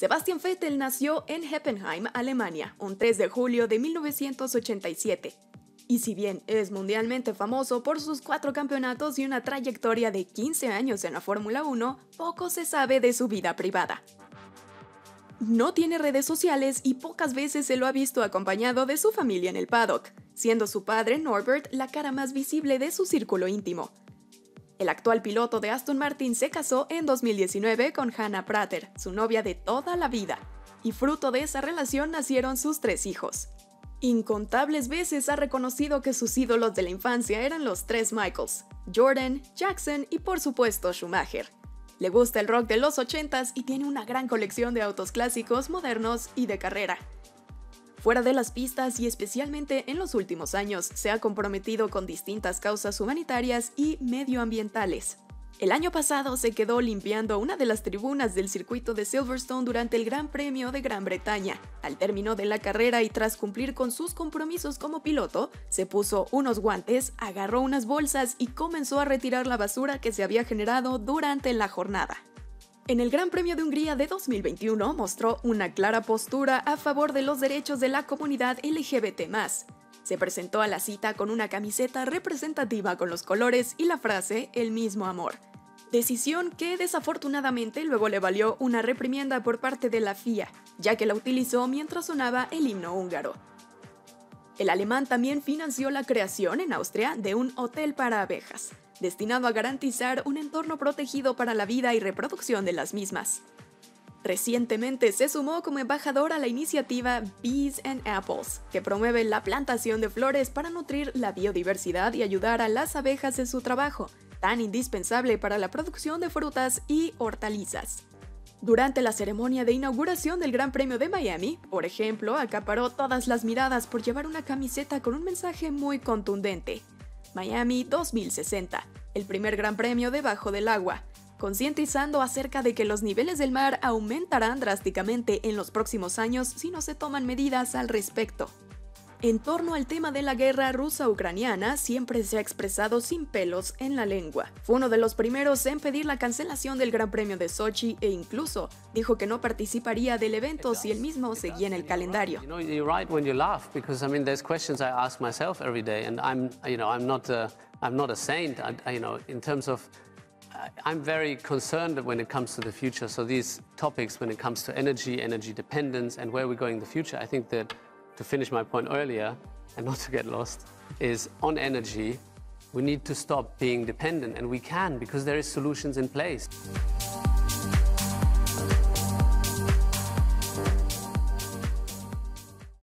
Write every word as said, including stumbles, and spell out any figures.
Sebastian Vettel nació en Heppenheim, Alemania, un tres de julio de mil novecientos ochenta y siete. Y si bien es mundialmente famoso por sus cuatro campeonatos y una trayectoria de quince años en la Fórmula uno, poco se sabe de su vida privada. No tiene redes sociales y pocas veces se lo ha visto acompañado de su familia en el paddock, siendo su padre, Norbert, la cara más visible de su círculo íntimo. El actual piloto de Aston Martin se casó en dos mil diecinueve con Hannah Prater, su novia de toda la vida, y fruto de esa relación nacieron sus tres hijos. Incontables veces ha reconocido que sus ídolos de la infancia eran los tres Michaels: Jordan, Jackson y por supuesto Schumacher. Le gusta el rock de los ochentas y tiene una gran colección de autos clásicos, modernos y de carrera. Fuera de las pistas y especialmente en los últimos años, se ha comprometido con distintas causas humanitarias y medioambientales. El año pasado se quedó limpiando una de las tribunas del circuito de Silverstone durante el Gran Premio de Gran Bretaña. Al término de la carrera y tras cumplir con sus compromisos como piloto, se puso unos guantes, agarró unas bolsas y comenzó a retirar la basura que se había generado durante la jornada. En el Gran Premio de Hungría de dos mil veintiuno mostró una clara postura a favor de los derechos de la comunidad L G B T más. Se presentó a la cita con una camiseta representativa con los colores y la frase "El mismo amor". Decisión que desafortunadamente luego le valió una reprimienda por parte de la F I A, ya que la utilizó mientras sonaba el himno húngaro. El alemán también financió la creación en Austria de un hotel para abejas, destinado a garantizar un entorno protegido para la vida y reproducción de las mismas. Recientemente se sumó como embajador a la iniciativa Bees and Apples, que promueve la plantación de flores para nutrir la biodiversidad y ayudar a las abejas en su trabajo, tan indispensable para la producción de frutas y hortalizas. Durante la ceremonia de inauguración del Gran Premio de Miami, por ejemplo, acaparó todas las miradas por llevar una camiseta con un mensaje muy contundente: Miami dos mil sesenta, el primer Gran Premio debajo del agua, concientizando acerca de que los niveles del mar aumentarán drásticamente en los próximos años si no se toman medidas al respecto. En torno al tema de la guerra rusa-ucraniana, siempre se ha expresado sin pelos en la lengua. Fue uno de los primeros en pedir la cancelación del Gran Premio de Sochi e incluso dijo que no participaría del evento si él mismo seguía en el calendario. You know, you're right when you laugh because I mean there's questions I ask myself every day, and I'm you know I'm not a, I'm not a saint. I, I, you know in terms of I'm very concerned when it comes to the future. So these topics when it comes to energy, energy dependence, and where we're going in the future, I think that, to finish my point earlier, and not to get lost, is on energy, we need to stop being dependent, and we can because there is solutions in place.